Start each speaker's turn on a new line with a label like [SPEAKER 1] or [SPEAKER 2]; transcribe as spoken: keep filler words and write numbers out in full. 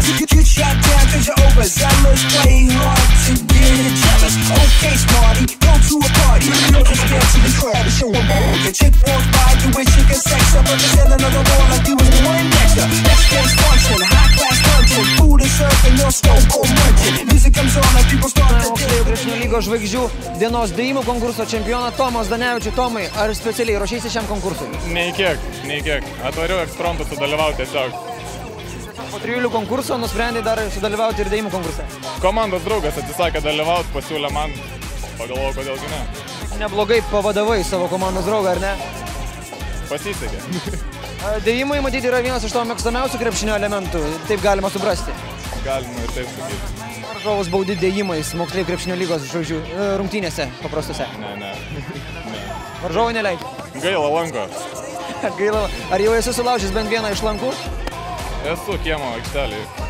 [SPEAKER 1] Get shot down cause you're overzealous. Play hard to get jealous. Okay, smarty, go to a party. You know just dance to the crowd and show them all. The chick walks by, you wish you could sex her, but there's another wall like you was the one next to. Next day's function, high class luncheon. Food is served and no stone cold munching. Music comes on and people start to
[SPEAKER 2] dance. Krepšinio lygos žvaigždžių dienos dėjimų konkurso čempioną Tomas Danevičius. Tomai, ar specialiai ruošėsi šiam konkursui?
[SPEAKER 3] Nei kiek, nei kiek. Atvariau ekspromtu sudalyvauti tiesiog.
[SPEAKER 2] Po trijų konkurso nusprendė dar sudalyvauti ir dėjimų konkurse.
[SPEAKER 3] Komandos draugas atsisakė dalyvauti, pasiūlė man, pagalvojau, kodėlgi ne.
[SPEAKER 2] Neblogai pavadavai savo komandos draugą, ar ne?
[SPEAKER 3] Pasisekė.
[SPEAKER 2] Dėjimai, matyti, yra vienas iš tavo mėgstamiausių krepšinio elementų, taip galima suprasti.
[SPEAKER 3] Galima ir taip sakyti.
[SPEAKER 2] Varžovus baudi dėjimais moksleivių krepšinio lygos žvaigždžių rungtynėse paprastose?
[SPEAKER 3] Ne, ne. ne.
[SPEAKER 2] Varžovų neleidžia?
[SPEAKER 3] Gaila lanko.
[SPEAKER 2] Gaila. Ar jau esi sulaužęs bent vieną iš lankų?
[SPEAKER 3] Esu kiemo aikštelėje.